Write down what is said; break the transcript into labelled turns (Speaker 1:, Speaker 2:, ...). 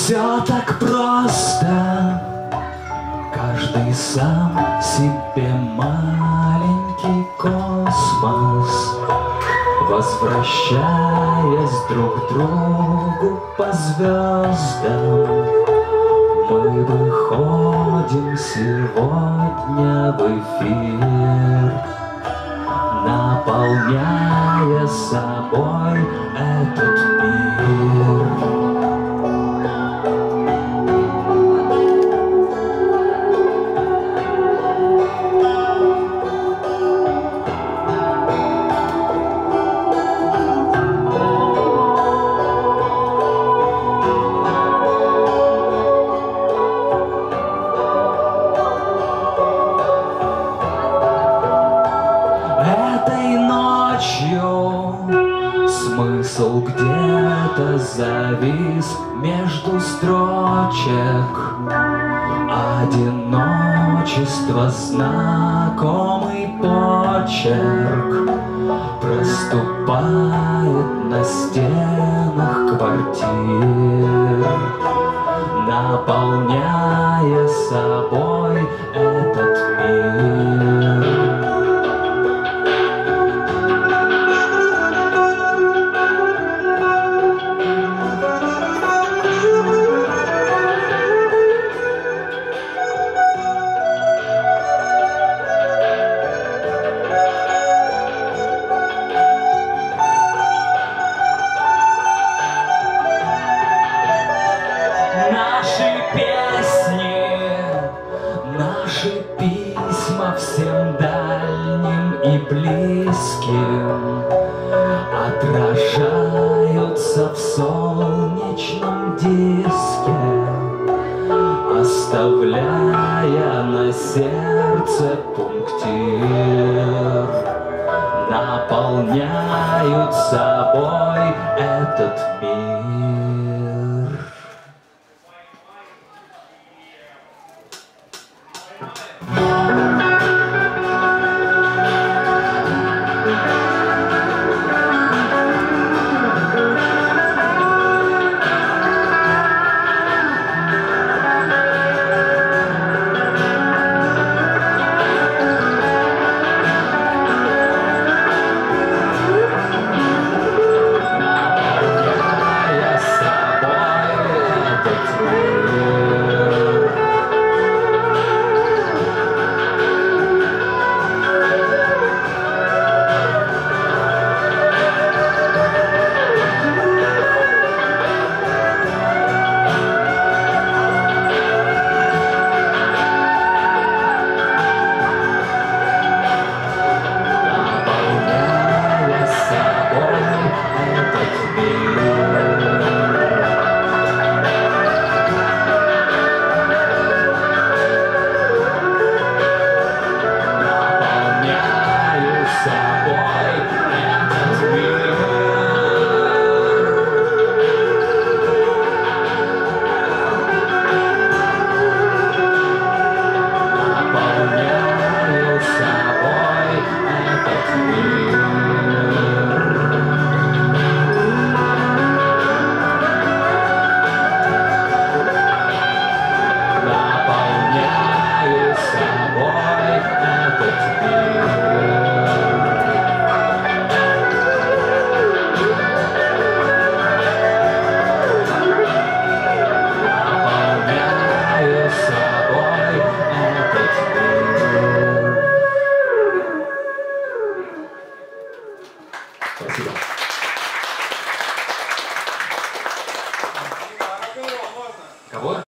Speaker 1: Все так просто, каждый сам себе маленький космос, возвращаясь друг к другу по звездам. Мы выходим сегодня в эфир, наполняя собой этот мир. Смысл где-то завис между строчек. Одиночество, знакомый почерк, проступает на стенах квартир, наполняя собой этот мир. Наши письма всем дальним и близким отражаются в солнечном диске, оставляя на сердце пунктир, наполняют собой этот мир. Спасибо.